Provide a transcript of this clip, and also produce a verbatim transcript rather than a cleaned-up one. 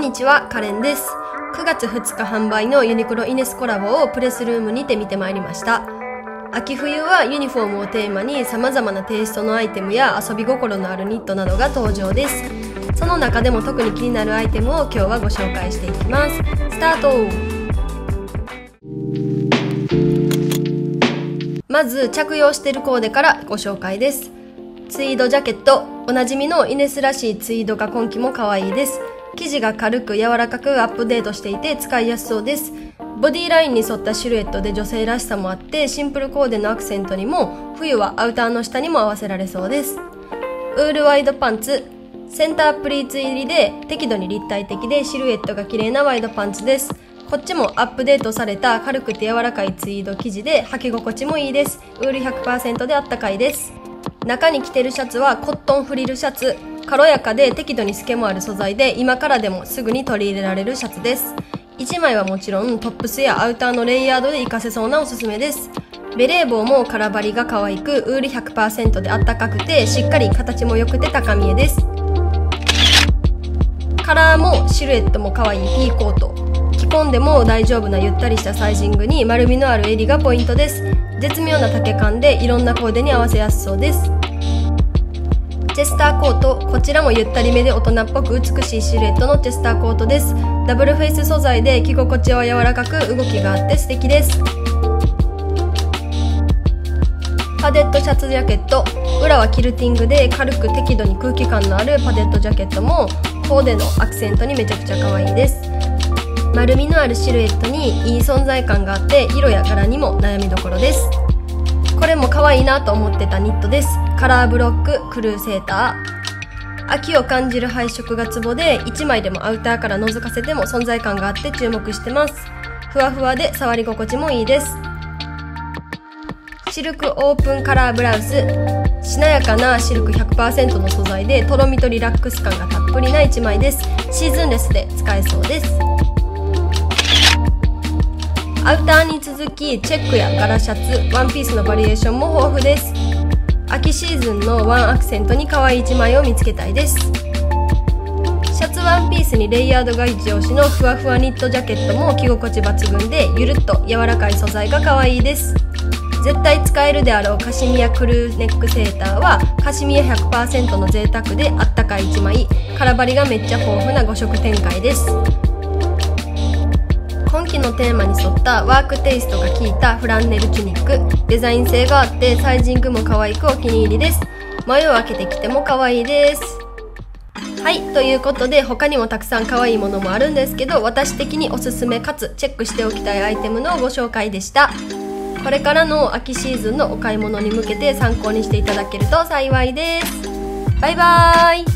にちは、カレンです。くがつふつか販売のユニクロイネスコラボをプレスルームにて見てまいりました。秋冬はユニフォームをテーマに様々なテイストのアイテムや遊び心のあるニットなどが登場です。その中でも特に気になるアイテムを今日はご紹介していきます。スタート。まず着用しているコーデからご紹介です。ツイードジャケット、おなじみのイネスらしいツイードが今季も可愛いです。生地が軽く柔らかくアップデートしていて使いやすそうです。ボディラインに沿ったシルエットで女性らしさもあって、シンプルコーデのアクセントにも冬はアウターの下にも合わせられそうです。ウールワイドパンツ、センタープリーツ入りで適度に立体的でシルエットが綺麗なワイドパンツです。こっちもアップデートされた軽くて柔らかいツイード生地で履き心地もいいです。ウール ひゃくパーセント であったかいです。中に着てるシャツはコットンフリルシャツ、軽やかで適度に透けもある素材で今からでもすぐに取り入れられるシャツです。いちまいはもちろんトップスやアウターのレイヤードで活かせそうなおすすめです。ベレー帽も空張りが可愛くウール ひゃくパーセント であったかくてしっかり形も良くて高見えです。カラーもシルエットも可愛いピーコート、着込んでも大丈夫なゆったりしたサイジングに丸みのある襟がポイントです。絶妙な丈感でいろんなコーデに合わせやすそうです。チェスターコート、こちらもゆったりめで大人っぽく美しいシルエットのチェスターコートです。ダブルフェイス素材で着心地は柔らかく動きがあって素敵です。パデットシャツジャケット、裏はキルティングで軽く適度に空気感のあるパデットジャケットもコーデのアクセントにめちゃくちゃ可愛いです。丸みのあるシルエットにいい存在感があって色や柄にも悩みどころです。これも可愛いなと思ってたニットです。カラーブロッククルーセーター、秋を感じる配色がツボでいちまいでもアウターから覗かせても存在感があって注目してます。ふわふわで触り心地もいいです。シルクオープンカラーブラウス、しなやかなシルク ひゃくパーセント の素材でとろみとリラックス感がたっぷりないちまいです。シーズンレスで使えそうです。アウターに続きチェックや柄シャツ、ワンピースのバリエーションも豊富です。秋シーズンのワンアクセントに可愛いいちまいを見つけたいです。シャツワンピースにレイヤードが一押しのふわふわニットジャケットも着心地抜群でゆるっと柔らかい素材が可愛いです。絶対使えるであろうカシミヤクルーネックセーターはカシミヤ ひゃくパーセント の贅沢であったかいいちまい、空張りがめっちゃ豊富なご色展開です。今季のテーマに沿ったワークテイストが効いたフランネルチュニック、デザイン性があってサイジングも可愛くお気に入りです。眉を開けて着ても可愛いです。はい、ということで他にもたくさん可愛いものもあるんですけど、私的におすすめかつチェックしておきたいアイテムのご紹介でした。これからの秋シーズンのお買い物に向けて参考にしていただけると幸いです。バイバーイ。